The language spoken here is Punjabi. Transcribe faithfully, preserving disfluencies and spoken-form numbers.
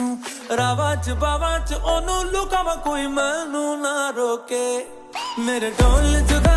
रावां च बावां च ओनू लुकावां कोई मैनू ना रोके मेरे ढोल जुदा